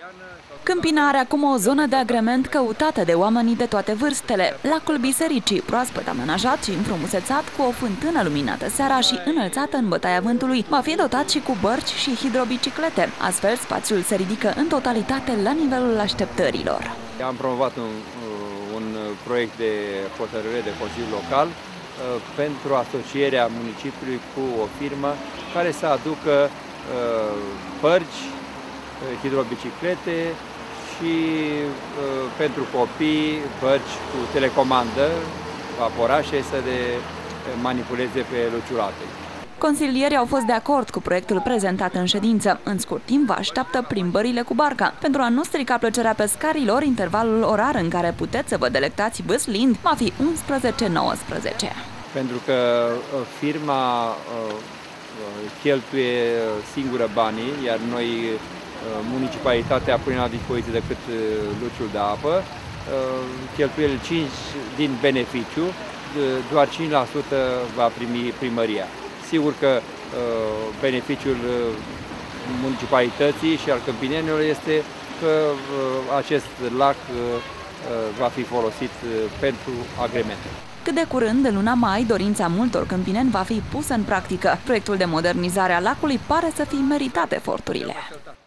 Câmpina are acum o zonă de agrement căutată de oamenii de toate vârstele. Lacul Bisericii, proaspăt amenajat și înfrumusețat, cu o fântână luminată seara și înălțată în bătaia vântului, va fi dotat și cu bărci și hidrobiciclete. Astfel, spațiul se ridică în totalitate la nivelul așteptărilor. Am promovat un proiect de hotărâre de Consiliu Local pentru asocierea municipiului cu o firmă care să aducă bărci, hidrobiciclete și pentru copii bărci cu telecomandă, vaporașe, să le manipuleze pe luciurate. Consilierii au fost de acord cu proiectul prezentat în ședință. În scurt timp vă așteaptă plimbările cu barca. Pentru a nu strica plăcerea pescarilor, intervalul orar în care puteți să vă delectați vâslind va fi 11-19. Pentru că firma cheltuie singură banii, iar noi, municipalitatea, pune la dispoziție decât luciul de apă, cheltuieli 5 din beneficiu, doar 5% va primi primăria. Sigur că beneficiul municipalității și al câmpinenilor este că acest lac va fi folosit pentru agremente. Cât de curând, în luna mai, dorința multor câmpineni va fi pusă în practică. Proiectul de modernizare a lacului pare să fi meritat eforturile.